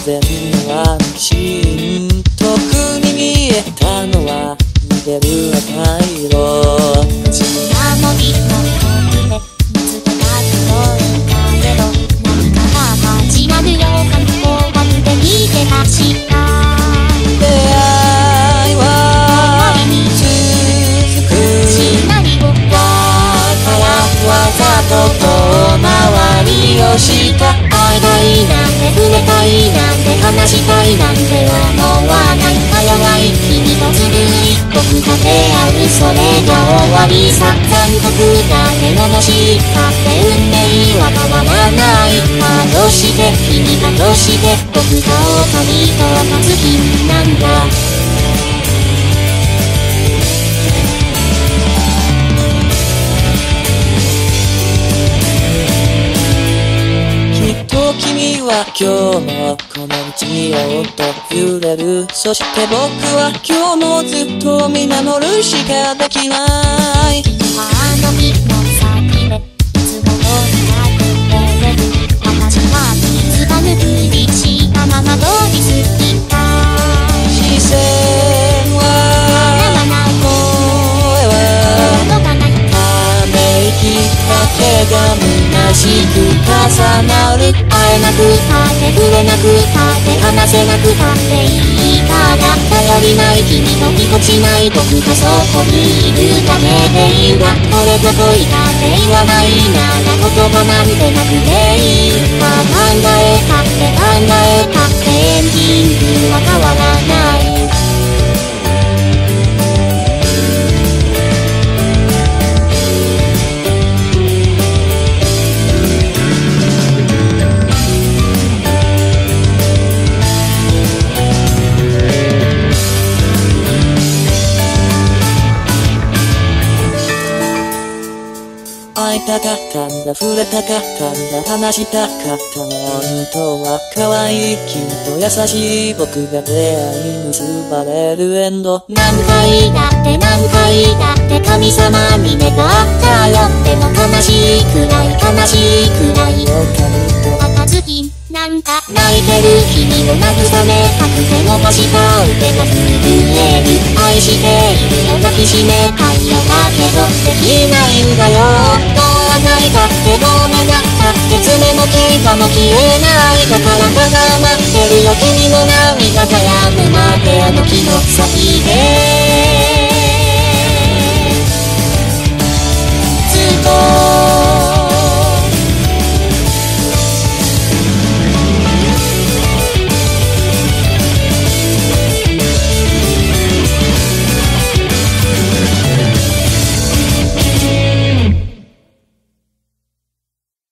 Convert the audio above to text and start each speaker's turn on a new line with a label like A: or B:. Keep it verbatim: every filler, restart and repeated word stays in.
A: 然の安心。遠くに見えたのは逃げる赤色。
B: 口が森の奥で見つけた黒い影の何かが始まる予感をまるで見てました。
A: 出会いは続く。
B: シナリオだからわざと遠回りをした。会いたいなんて触れたいなんて話したいなんて思わない。早い君とずるい僕が出会うそれが終わりさ。残酷だけのどしたって運命は変わらない。まどして君がどして僕が狼と勝つ日なんだ。
A: 君は今日もこの道をと揺れる。そして僕は今日もずっと見守るしかできない。
B: あの日の先でいつもと隠れる。私は気づかぬふりしたまま通り過ぎた。
A: 視線は声は
B: 届かない。
A: ため息だけが虚しく重なる。会えなくたって触れなくたって話せなくたっていいから。頼りない君のぎこちない僕がそこにいるだけでいいわ。これぞ恋だって言わないなら言葉なんてなくていい。まあ考えたって考えたってエンディングは変わらない。会いたかったんだ触れたかったんだ話したかった本当は可愛い君と優しい僕が出会い結ばれるエンド。
B: 何回だって何回だって神様に願ったよ。でも悲しいくらい悲しいくらい暁なんだ。泣いてる君を慰めたくて伸ばした腕が震える。愛しているよ抱きしめたいよだけどできないんだよ。どう泣いたってごめんなさって爪も毛がも消えない。だからただ待ってるよ君の涙が止むまであの木の先で。